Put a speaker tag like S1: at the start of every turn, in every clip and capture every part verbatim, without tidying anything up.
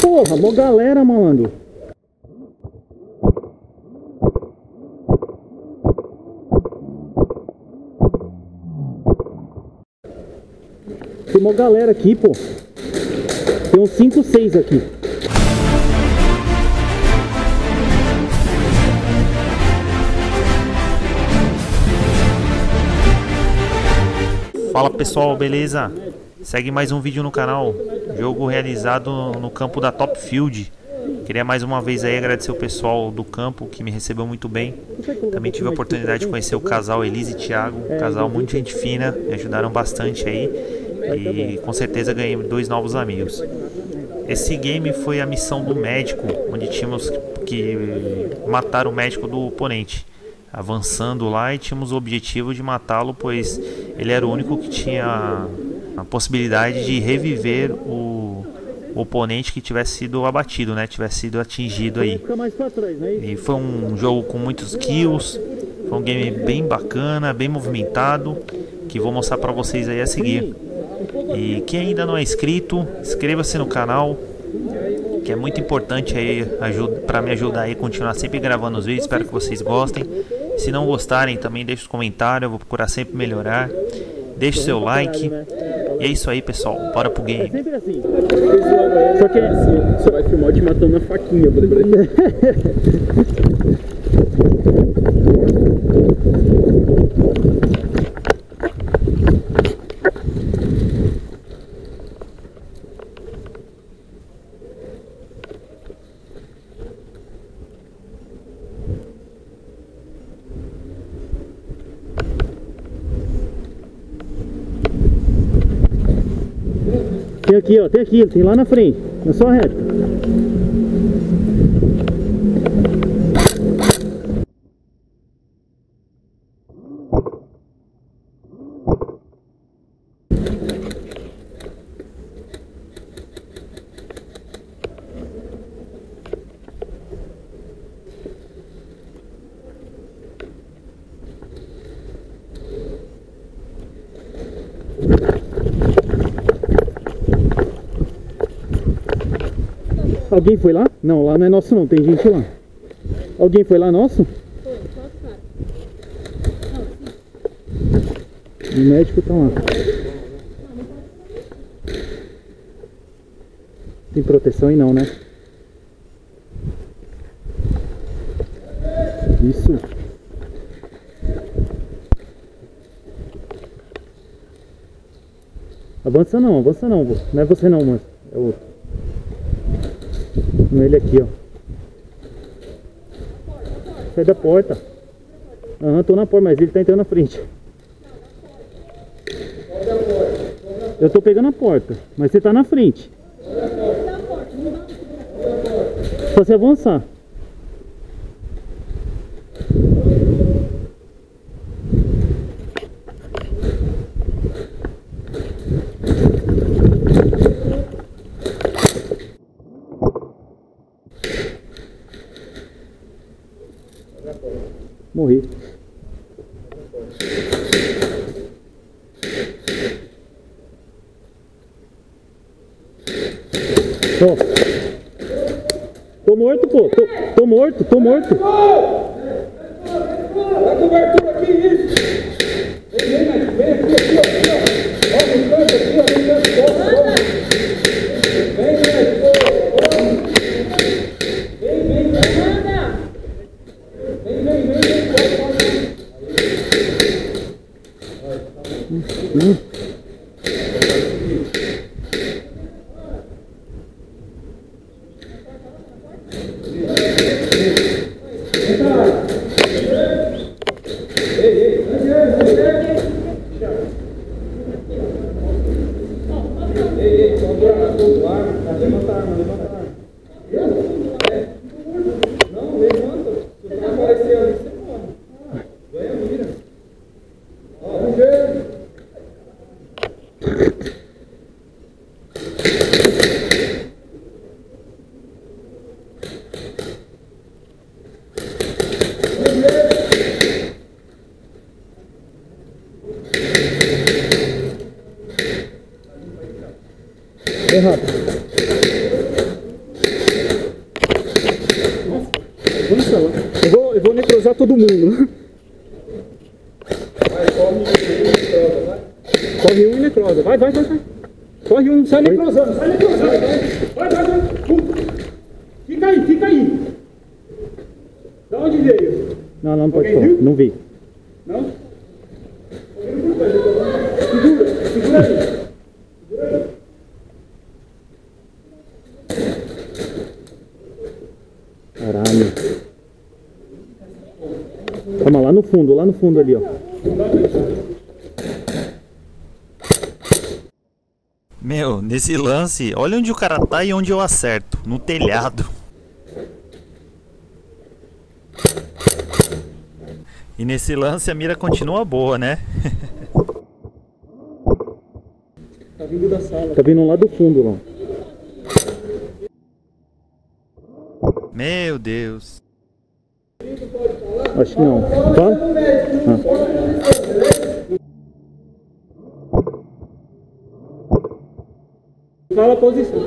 S1: Porra, mó galera, malandro. Tem uma galera aqui, pô. Tem uns cinco, seis aqui.
S2: Fala pessoal, beleza? Segue mais um vídeo no canal. Jogo realizado no campo da Top Field. Queria mais uma vez aí agradecer o pessoal do campo que me recebeu muito bem. Também tive a oportunidade de conhecer o casal Elise e Thiago, um casal muito gente fina, me ajudaram bastante aí. E com certeza ganhei dois novos amigos. Esse game foi a missão do médico, onde tínhamos que matar o médico do oponente. Avançando lá e tínhamos o objetivo de matá-lo, pois ele era o único que tinha a possibilidade de reviver o, o oponente que tivesse sido abatido, né? Tivesse sido atingido aí. E foi um jogo com muitos kills, foi um game bem bacana, bem movimentado, que vou mostrar para vocês aí a seguir. E quem ainda não é inscrito, inscreva-se no canal, que é muito importante aí para me ajudar aí a continuar sempre gravando os vídeos. Espero que vocês gostem. Se não gostarem, também deixe os comentários, eu vou procurar sempre melhorar. Deixe seu like. E é isso aí, pessoal, bora pro game.
S1: Só que assim, você vai filmar te matando na faquinha, por exemplo. Tem aqui, ó, tem aqui, tem lá na frente, na sua reta. Alguém foi lá? Não, lá não é nosso não, tem gente lá. Alguém foi lá nosso?
S3: Foi, só os caras.
S1: O médico tá lá. Tem proteção aí não, né? Isso. Avança não, avança não. Não é você não, mas é outro. Ele aqui, ó. Sai da porta. Aham, uhum, tô na porta, mas ele tá entrando na frente. Eu tô pegando a porta, mas você tá na frente. Só se avançar. Morri. Tô. Tô morto, pô. Tô, tô morto, tô morto.
S4: Dá cobertura aqui, isso. Vem, vem, vem aqui, aqui, ó. Olha no canto aqui, ó. No canto, ó. Vem, vem, vem, vem, vem. Vem, vem, vem, vem.
S1: Hum.
S4: Levanta a arma, levanta a arma. Não, levanta. Se você aparecer ali, você morre. Ganha a mira. Ó, um jeito.
S1: Bem rápido. cruzar todo mundo.
S4: Vai, corre um e necrosa, vai.
S1: Corre um e necrosa. Vai, vai, vai, vai. Corre um, sai necrosando, sai necrosando.
S4: Vai, vai, vai, vai. Fica aí, fica aí. Da onde veio?
S1: Não, não pode
S4: Alguém
S1: falar.
S4: viu?
S1: Não vi.
S4: Não? Segura, segura aí. Segura aí.
S1: Caralho. Calma, lá no fundo, lá no fundo ali, ó.
S2: Meu, nesse lance, olha onde o cara tá e onde eu acerto. No telhado. E nesse lance a mira continua boa, né?
S1: Tá vindo da sala. Tá vindo lá do fundo, lá.
S2: Meu Deus.
S1: Acho que não. Fala? Ah.
S4: Fala a posição.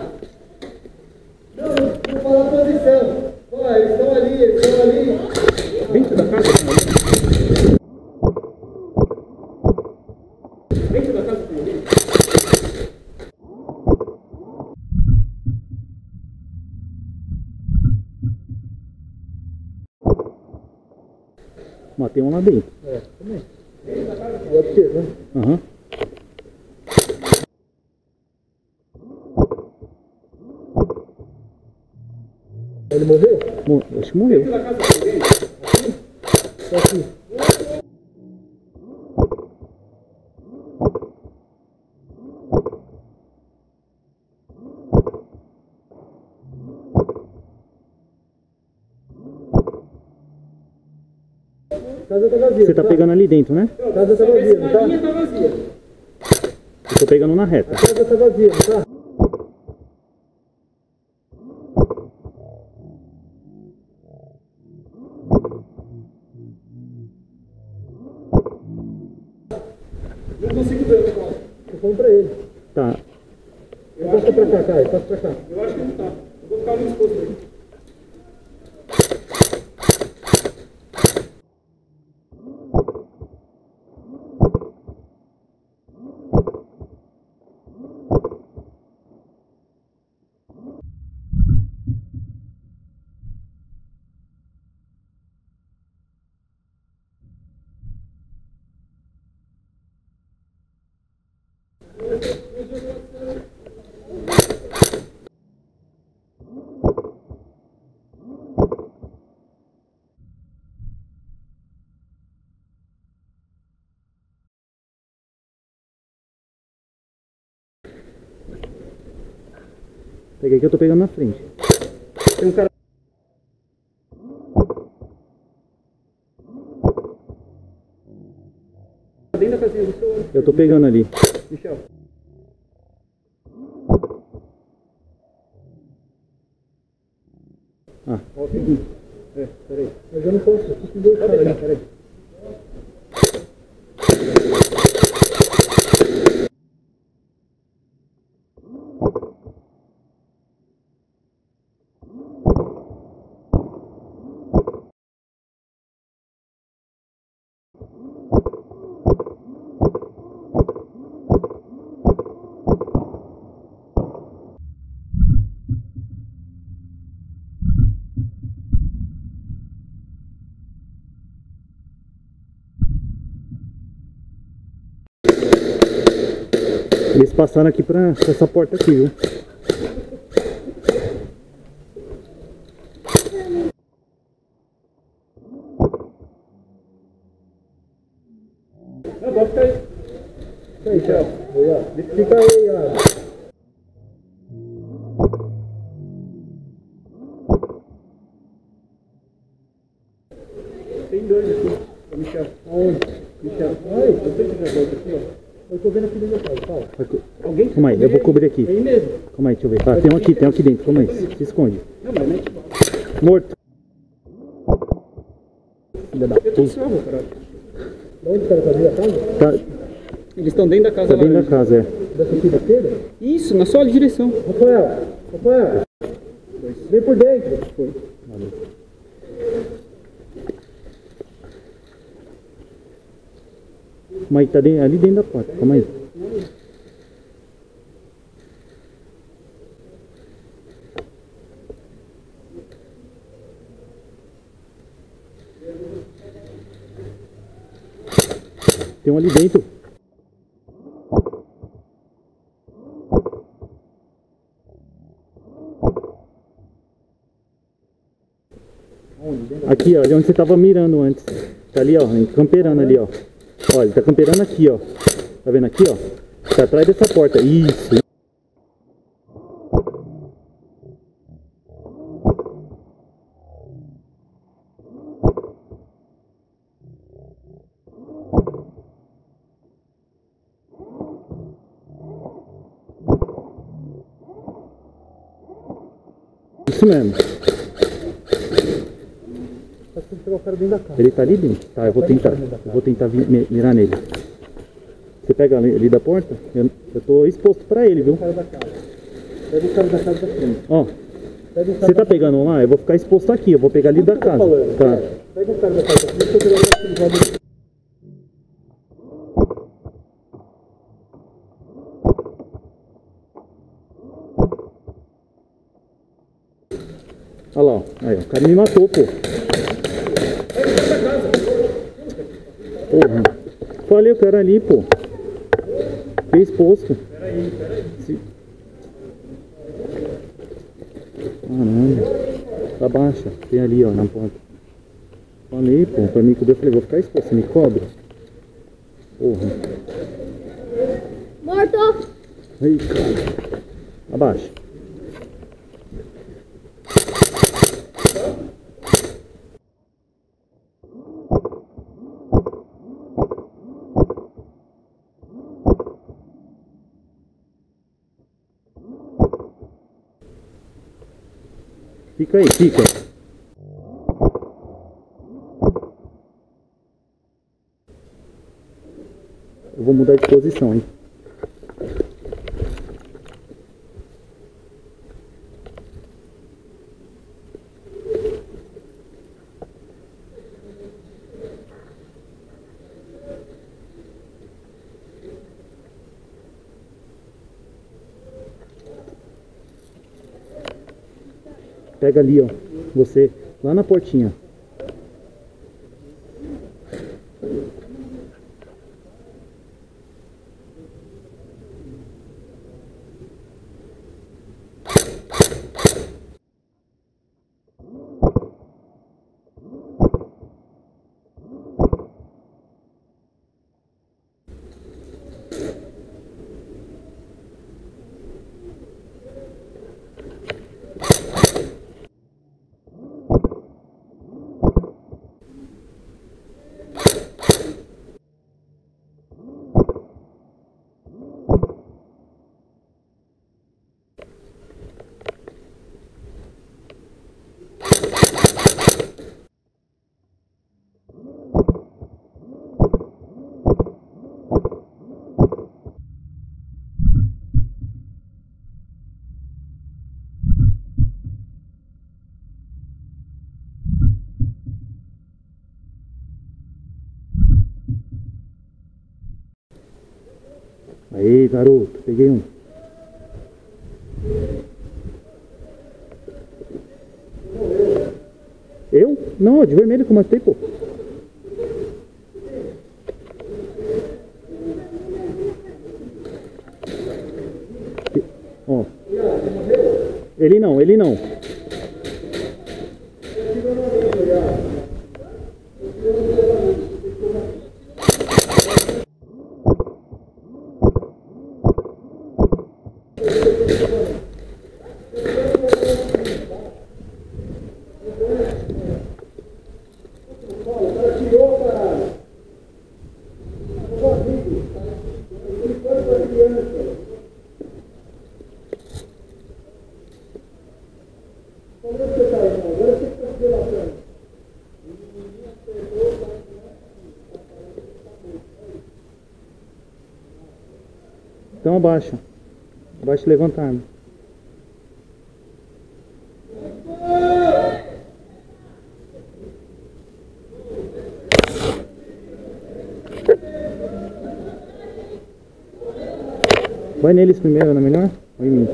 S4: Não, não fala a posição. Pô, eles estão ali, eles estão ali.
S1: Dentro da casa?
S4: Dentro da casa tem alguém?
S1: Matei um lá dentro.
S4: É, também. Dentro da casa pode ser, né?
S1: Aham. Uhum.
S4: Ele morreu?
S1: Mo acho que morreu.
S4: Dentro da casa tem alguém? Aqui? Só aqui. A casa tá vazia.
S1: Você tá pegando ali dentro, né?
S4: A casa tá vazia, não tá? A linha tá vazia.
S1: Eu tô pegando na reta.
S4: A casa tá vazia, não tá? Não consigo ver o negócio. Tô falando pra ele.
S1: Tá.
S4: Passa pra cá, Caio. Passa pra cá. Eu acho que não tá. Eu vou ficar muito exposto aí.
S1: Peguei que eu tô pegando na frente.
S4: Tem um cara. Dentro da casinha do seu.
S1: Eu tô pegando ali.
S4: Michel.
S1: Ah.
S4: Ó, aqui. É, peraí. Mas eu não posso. Eu preciso dois caras ali, peraí.
S1: Eles passaram aqui pra essa porta aqui, viu?
S4: Não, pode ficar aí. Fica aí, Michel. Fica aí, ó. Tem dois aqui. Ô, Michel. Aonde? Michel. Ai, eu tenho que ver outro aqui, ó. Eu tô vendo aqui dentro da casa, fala. Alguém?
S1: Calma aí, eu vou cobrir aqui.
S4: Aí mesmo.
S1: Calma aí, deixa eu ver. Tá, tem um aqui, tem um aqui dentro. Calma aí, se esconde.
S4: Não, mas mete.
S1: Morto. Filha da
S4: Eu tô
S1: puta.
S4: salvo, cara. De onde o cara tá dentro da casa?
S1: Tá,
S4: Eles estão dentro da casa
S1: tá dentro da
S4: laranja.
S1: casa, é.
S4: Dessa aqui da esquerda? Isso, na sua direção. Rafael, Rafael. Vem por dentro. Foi.
S1: Mas tá dentro, ali dentro da porta, calma aí. Tem um ali dentro. Aqui, ó, ali onde você tava mirando antes. Tá ali, ó, camperando ali, ó. Ó, ele tá camperando aqui, ó. Tá vendo aqui, ó? Tá atrás dessa porta. Isso. Isso mesmo. Ele tá ali dentro? Tá, eu vou tentar. Eu vou tentar vi- mirar nele. Você pega ali, ali da porta? Eu, eu tô exposto pra ele, viu?
S4: Pega o cara da casa da frente.
S1: Ó,
S4: Pega o cara
S1: você tá pegando lá? Eu vou ficar exposto aqui. Eu vou pegar ali da casa. Tá.
S4: Pega o cara da casa da frente, eu vou pegar aquele jogo.
S1: Olha lá, ó. Aí, ó, o cara me matou, pô. Porra. Falei, o cara ali, pô. Fiquei exposto. Peraí, peraí. Se... Caramba. Abaixa. Tem ali, ó, na porta. Falei, pô. Pra mim cobrir, eu falei, vou ficar exposto. Você me cobra? Porra.
S3: Morto!
S1: Aí, cara. Abaixa. Fica aí, fica. Eu vou mudar de posição, hein? Pega ali, ó. Você, lá na portinha. Aí, garoto, peguei um. Eu? Não, de vermelho que eu matei, pô. Ó. Ele não, ele não. Então abaixa. Abaixa e levanta a arma. Vai neles primeiro, não é melhor? Vai em mim.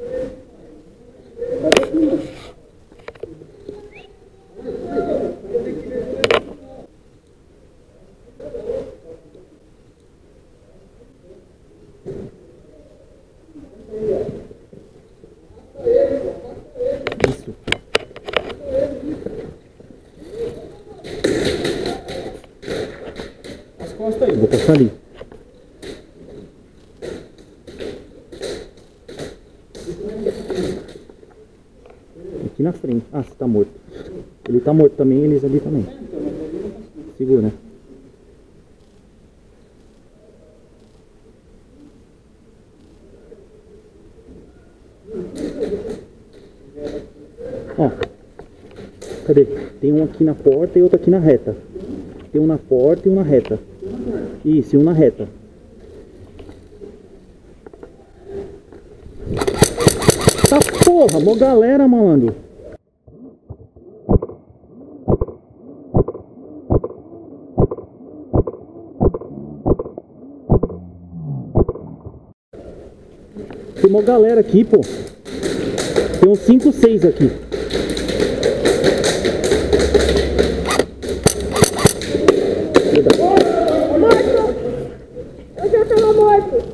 S1: Isso.
S4: As costas aí.
S1: Vou passar ali. Aqui na frente. Ah, você tá morto. Ele tá morto também, eles ali também. Segura. Ó. Cadê? Tem um aqui na porta e outro aqui na reta. Tem um na porta e um na reta. Isso, e um na reta. Tá porra, mó galera, malandro. Tem mó galera aqui, pô. Tem uns cinco, seis aqui.
S3: Morto! Eu já tava morto!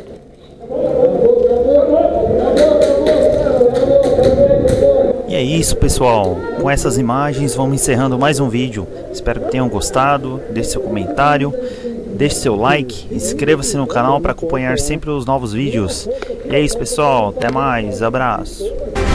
S2: E é isso, pessoal. Com essas imagens vamos encerrando mais um vídeo. Espero que tenham gostado. Deixe seu comentário, deixe seu like, inscreva-se no canal para acompanhar sempre os novos vídeos. E é isso, pessoal. Até mais. Abraço.